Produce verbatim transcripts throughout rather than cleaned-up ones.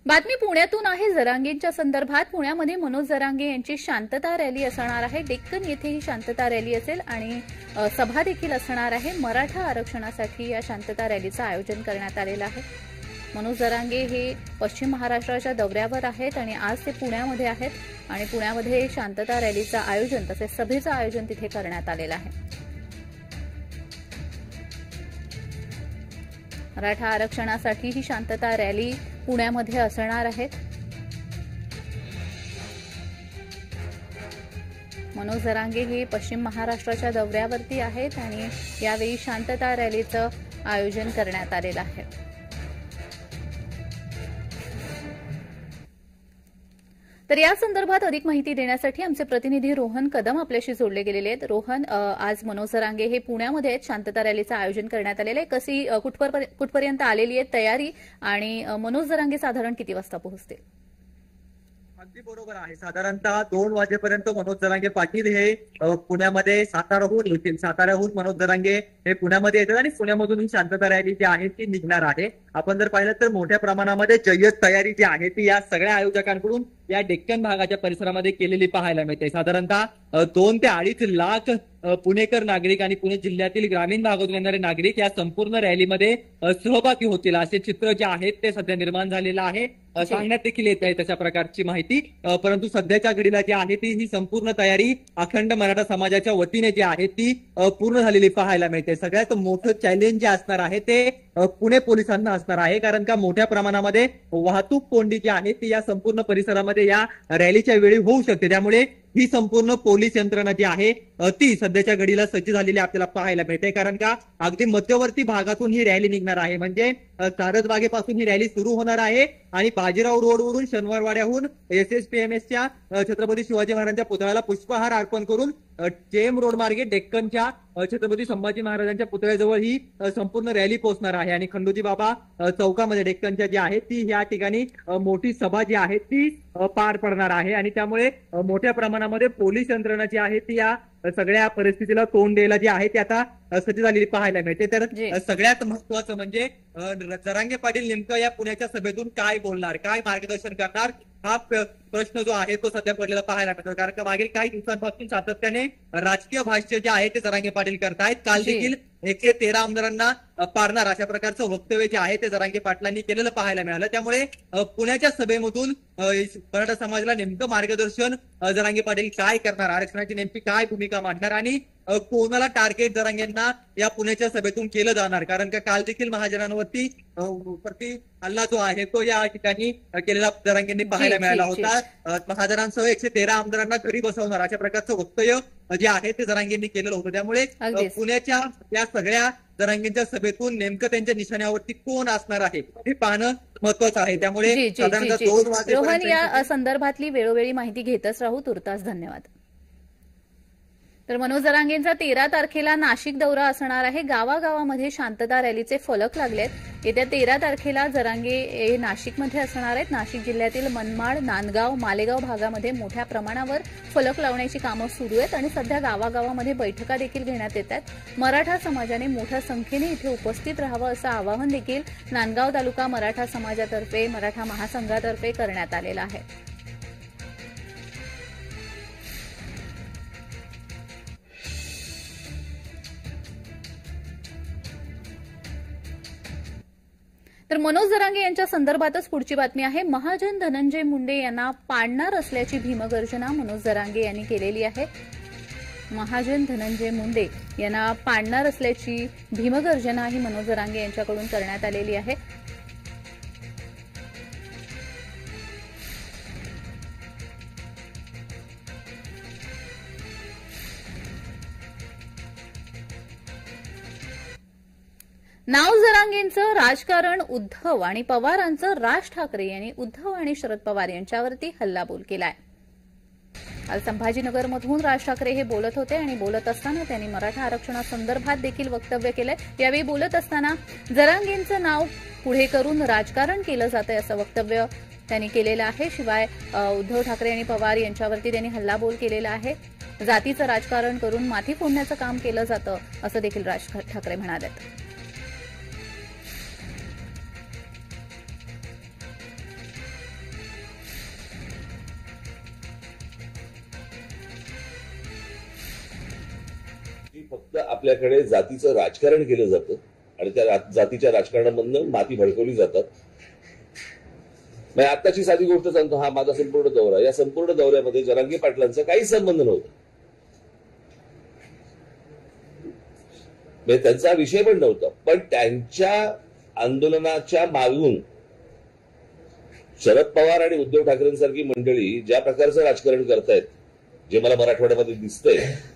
बातमी पुण्यातून आहे. जरांगेंच्या संदर्भात पुण्यामध्ये मनोज जरांगे यांची शांतता रॅली असणार आहे. डेक्कन येथे ही शांतता रॅली असेल आणि सभा देखील असणार आहे. मराठा आरक्षणासाठी या शांतता रॅलीचं आयोजन करण्यात आलेलं आहे. मनोज जरांगे हे पश्चिम महाराष्ट्राच्या दौऱ्यावर आहेत आणि आज ते पुण्यामध्ये आहेत आणि पुण्यामध्ये शांतता रॅलीचं आयोजन तसेच सभेचं आयोजन तिथे करण्यात आलेलं आहे. मराठा आरक्षणासाठी ही शांतता रॅली पुण्यामध्ये असणार आहे. मनोज जरांगे हे पश्चिम महाराष्ट्राच्या दौऱ्यावरती आहेत आणि यावेळी शांतता रॅलीचं आयोजन करण्यात आलेलं आहे. तर या संदर्भात अधिक माहिती देण्यासाठी आमचे प्रतिनिधी रोहन कदम आपल्याशी जोडले गेलेले आहेत. रोहन, आज मनोज जरांगे हे पुण्यामध्ये आहेत. शांतता रॅलीचं आयोजन करण्यात आलेलं आहे. कशी कुठपर्यंत आलेली आहे तयारी आणि मनोज जरांगे साधारण किती वाजता पोहोचतील? अगदी बरोबर आहे. साधारणतः दोन वाजेपर्यंत मनोज जरांगे पाटील हे पुण्यामध्ये साताराहून येतील. साताऱ्याहून मनोज जरांगे हे पुण्यामध्ये येतात आणि पुण्यामधून ही शांतता रॅली जी आहे ती निघणार आहे. आपण जर पाहिलं तर मोठ्या प्रमाणामध्ये जय्यत तयारी जी आहे ती या सगळ्या आयोजकांकडून या डेक्कन भागाच्या परिसरामध्ये केलेली पाहायला मिळते. साधारणतः दोन ते अडीच लाख पुणेकर नागरिक आणि पुणे जिल्ह्यातील ग्रामीण भागातून येणारे नागरिक या संपूर्ण रॅलीमध्ये सहभागी होतील असे चित्र जे आहेत ते सध्या निर्माण झालेलं आहे. सांगण्यात देखील येत आहे तशा प्रकारची माहिती. परंतु सध्याच्या घडीला जी आहे ती ही संपूर्ण तयारी अखंड मराठा समाजाच्या वतीने जी आहे ती पूर्ण झालेली पाहायला मिळते. सगळ्यात मोठं चॅलेंज जे असणार आहे ते पुणे पोलिसांना असणार आहे, कारण का मोठ्या प्रमाणामध्ये वाहतूक कोंडी जी आहे ती या संपूर्ण परिसरामध्ये या रॅलीच्या वेळी होऊ शकते. त्यामुळे ही संपूर्ण पोलीस यंत्रणा जी आहे ती सध्याच्या घडीला सज्ज झालेली आपल्याला पाहायला मिळते. कारण का अगदी मध्यवर्ती भागातून ही रॅली निघणार आहे. म्हणजे कारदबागेपासून ही रॅली सुरू होणार आहे आणि बाजीराव रोडवरून शनिवारवाड्याहून एस एस पी एम एसच्या छत्रपती शिवाजी महाराजांच्या पुतळ्याला पुष्पहार अर्पण करून जेएम रोड मार्गे डेक्कनच्या छत्रपती संभाजी महाराजांच्या पुतळ्याजवळ ही संपूर्ण रॅली पोहोचणार आहे आणि खंडोजी बाबा चौकामध्ये डेक्कनच्या जी आहे ती या ठिकाणी मोठी सभा जी आहे ती पार पडणार आहे. आणि त्यामुळे मोठ्या प्रमाणामध्ये पोलीस यंत्रणा जी आहे ती या सगळ्या परिस्थितीला तोंड द्यायला जी आहे ती आता सज्ज झालेली पाहायला मिळते. तर सगळ्यात महत्वाचं म्हणजे जरांगे पाटील नेमकं या पुण्याच्या सभेतून काय बोलणार, काय मार्गदर्शन करणार हा प्रश्न जो आहे तो सध्या पडलेला पाहायला मिळतो. कारण का मागील काही दिवसांपासून सातत्याने राजकीय भाष्य जे आहे ते जरांगे पाटील करतायत. काल देखील एकशे तेरा आमदारांना पाडणार अशा प्रकारचं वक्तव्य जे आहे ते जरांगे पाटलांनी केलेलं पाहायला मिळालं. त्यामुळे पुण्याच्या सभेमधून मराठा समाजाला नेमकं मार्गदर्शन जरांगे पाटील काय करणार, आरक्षणाची नेमकी काय भूमिका मांडणार आणि कोणाला टार्गेट जरांगेंना या पुण्याच्या सभेतून केलं जाणार. कारण का काल देखील महाजनांवरती प्रति हल्ला जो आहे तो या ठिकाणी केलेला जरांगेंनी पाहायला मिळाला होता. महाजनांसह एकशे तेरा आमदारांना घरी बसवणार अशा प्रकारचं वक्तव्य जे आहे ते जरांगेंनी केलेलं होतं. त्यामुळे पुण्याच्या या सगळ्या जरांगेंच्या सभेतून नेमकं त्यांच्या निशाण्यावरती कोण असणार आहे हे पाहणं महत्वाचं आहे. त्यामुळे साधारणतः दोन वाजेपर्यंत रोहन या संदर्भातली वेळोवेळी माहिती घेतच राहू. तुर्तास धन्यवाद. तर मनोज जरांगेंचा तेरा तारखेला नाशिक दौरा असणार आहे. गावागावामध्ये शांतता रॅलीचे फलक लागलेत. येत्या तेरा तारखेला जरांगे हे नाशिकमध्ये असणार आहेत. नाशिक जिल्ह्यातील मनमाड, नांदगाव, मालेगाव भागामध्ये मोठ्या प्रमाणावर फलक लावण्याची कामं सुरू आहेत आणि सध्या गावागावामध्ये बैठका देखील घेण्यात येत आहेत. मराठा समाजाने मोठ्या संख्येने इथे उपस्थित राहावं असं आवाहन देखील नांदगाव तालुका मराठा समाजातर्फे, मराठा महासंघातर्फे करण्यात आलेलं आहे. तर मनोज जरांगे यांच्या संदर्भातच पुढची बातमी आहे. महाजन धनंजय मुंडे यांना पाडणार असल्याची भीमगर्जना मनोज जरांगे यांनी केलेली आहे. महाजन धनंजय मुंडे यांना पाडणार असल्याची भीमगर्जना ही मनोज जरांगे यांच्याकडून करण्यात आलेली आहे. नाव जरांगेंचं राजकारण उद्धव आणि पवारांचं राज ठाकरे यांनी उद्धव आणि शरद पवार यांच्यावरती हल्लाबोल केलाय. काल संभाजीनगरमधून राज ठाकरे हे बोलत होते आणि बोलत असताना त्यांनी मराठा आरक्षणासंदर्भात देखील वक्तव्य केलंय. यावेळी बोलत असताना जरांगेंचं नाव पुढे करून राजकारण केलं जातंय असं वक्तव्य त्यांनी केलेलं आहे. शिवाय उद्धव ठाकरे आणि पवार यांच्यावरती त्यांनी हल्लाबोल केलेला आहे. जातीचं राजकारण करून माथी फोडण्याचं काम केलं जातं असं देखील राज ठाकरे म्हणालेत. फक्त आपल्याकडे जातीचं राजकारण केलं जातं आणि त्या जातीच्या राजकारणामधनं माती भडकवली जातात. आत्ताची साधी गोष्ट सांगतो, हा माझा संपूर्ण दौरा, या संपूर्ण दौऱ्यामध्ये जरांगे पाटलांचा काही संबंध नव्हता, म्हणजे त्यांचा विषय पण नव्हता. पण त्यांच्या आंदोलनाच्या मागून शरद पवार आणि उद्धव ठाकरेंसारखी मंडळी ज्या प्रकारचं राजकारण करतायत, जे मला मराठवाड्यामध्ये दिसतंय.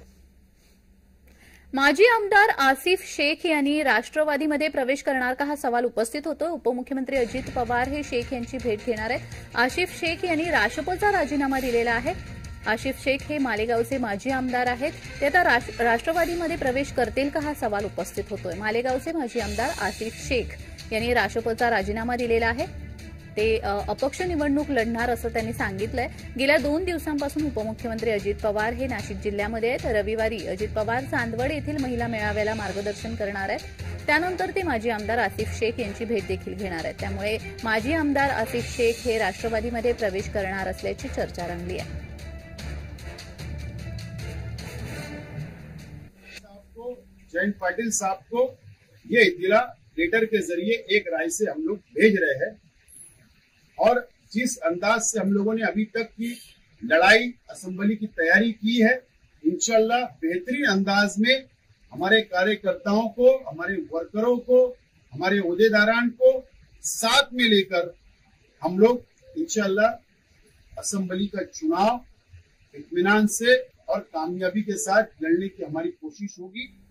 माजी आमदार आसिफ शेख यांनी राष्ट्रवादीमध्ये प्रवेश करणार का, हा सवाल उपस्थित होतो. उपमुख्यमंत्री अजित पवार हे शेख यांची भेट घेणार आहेत. आसिफ शेख यांनी राष्ट्रपचा राजीनामा दिलेला आहे. आसिफ शेख हे मालेगावचे माजी आमदार आहेत. ते आता राष्ट्रवादीमध्ये प्रवेश करतील का, हा सवाल उपस्थित होतोय. मालेगावचे माजी आमदार आसिफ शेख यांनी राष्ट्रपचा राजीनामा दिलेला आहे. ते अपक्ष निवडणूक लढणार असं त्यांनी सांगितलंय. गेल्या दोन दिवसांपासून उपमुख्यमंत्री अजित पवार हे नाशिक जिल्ह्यामध्ये आहेत. रविवारी अजित पवार चांदवड येथील महिला मेळाव्याला मार्गदर्शन करणार आहेत. त्यानंतर ते माजी आमदार आसिफ शेख यांची भेट देखील घेणार आहेत. त्यामुळे माजी आमदार आसिफ शेख हे राष्ट्रवादीमध्ये प्रवेश करणार असल्याची चर्चा रंगली आहे. जयंत पाटिल साहब को ये इत्तला लेटर के जरिए एक राय से हम लोग भेज रहे हैं और जिस अंदाज से हम लोगों ने अभी तक की लड़ाई असेंबली की तैयारी की है, इंशाल्लाह बेहतरीन अंदाज में हमारे कार्यकर्ताओं को, हमारे वर्करों को, हमारे ओहदेदारान को साथ में लेकर हम लोग इंशाल्लाह असेंबली का चुनाव इत्मीनान से और कामयाबी के साथ लड़ने की हमारी कोशिश होगी.